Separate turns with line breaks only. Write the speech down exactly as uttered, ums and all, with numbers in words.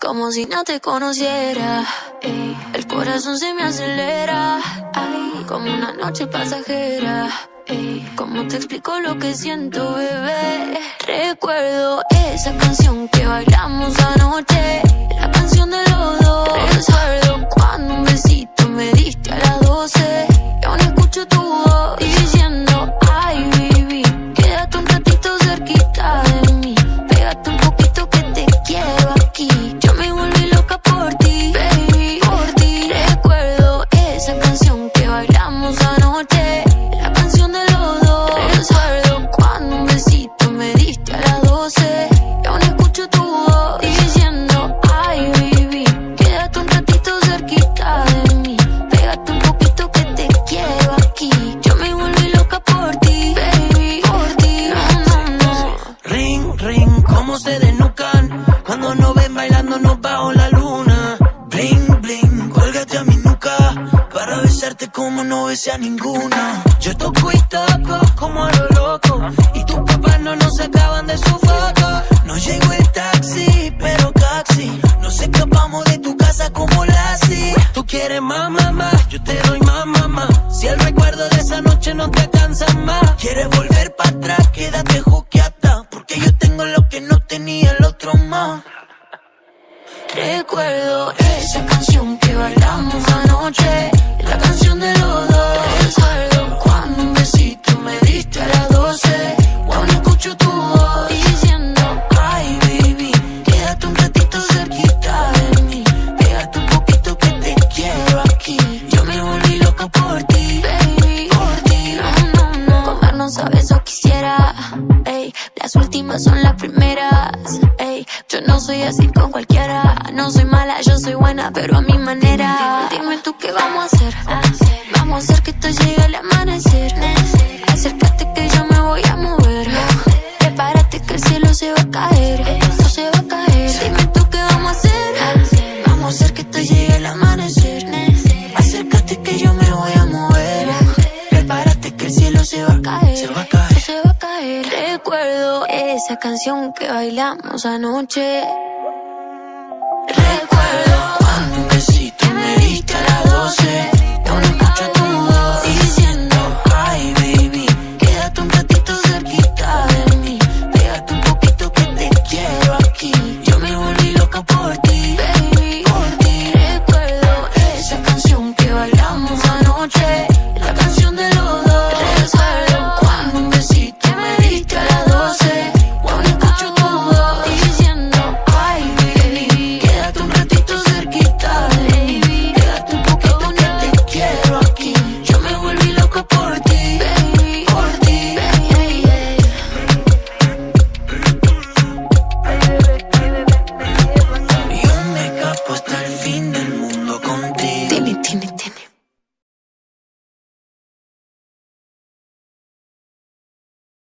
como si no te conociera. Ey, el corazón se me acelera, ay, como una noche pasajera. Ey, ¿cómo te explico lo que siento, bebé? Recuerdo esa canción que bailamos anoche, la canción de los dos. Recuerdo cuando un besito me diste a las doce. Y aún escucho tu voz diciendo, ay, baby, quédate un ratito cerquita de mí. Pégate un poquito que te quiero aquí. Yo me volví loca por ti, baby, por ti. Recuerdo esa canción que bailamos anoche, la canción de los dos. Recuerdo cuando un besito me diste a las doce. Y aún escucho tu voz diciendo, ay, baby, quédate un ratito cerquita de mí. Pégate un poquito que te quiero aquí. Yo me volví loca por ti, baby, por ti. No, no, no.
Ring, ring, cómo se desnucan cuando nos ven bailándonos bajo la luna. Bling, bling, cuélgate a mi nuca para besarte como no besé a ninguna. Yo toco y toco como a lo loco y tus papás no nos sacaban de su foto. No llegó el taxi, pero taxi, nos escapamos de tu casa como Lassie. Tú quieres más, mamá, yo te doy más, mamá. Si el recuerdo de esa noche no te cansa más, quieres volver para atrás, quédate juqueata, porque yo tengo lo que no tenía el otro más.
Recuerdo esa canción que bailamos anoche, la canción de los dos. Recuerdo cuando un besito me diste a las doce. Aún escucho tu voz diciendo, ay, baby, quédate un ratito cerquita de mí. Pégate un poquito que te quiero aquí. Yo me volví loca por ti, baby, por ti. No, no, no. Comernos a besos quisiera, ey, las últimas son las primeras, ey. Yo no soy así con cualquiera. No soy mala, yo soy buena, pero a mi manera. Dime tú qué vamos a hacer. Vamos a hacer que esto llegue al amanecer. Acércate que yo me voy a mover. Prepárate que el cielo se va a caer. Esto se va a caer. Dime tú qué vamos a hacer. Vamos a hacer que esto llegue al amanecer. Acércate que yo me voy a mover. Prepárate que el cielo se va a caer.
Se va a caer.
Se va a caer. Recuerdo esa canción que bailamos anoche. Recuerdo
cuando un besito me diste a las doce. Y aún escucho tu voz
diciendo,
ay, baby,
quédate un ratito cerquita de mí. Pégate un poquito que te quiero aquí. Yo me volví loca por ti, baby, por ti. Recuerdo esa canción que bailamos anoche, la canción de los dos. Recuerdo cuando un besito me diste a las doce. Y aún escucho tu voz diciendo, ay, baby, quédate un ratito cerquita de mí. Pégate un poquito que te quiero aquí. Yo me volví loca por ti, baby, por ti, baby.
Yo me escapo hasta el fin del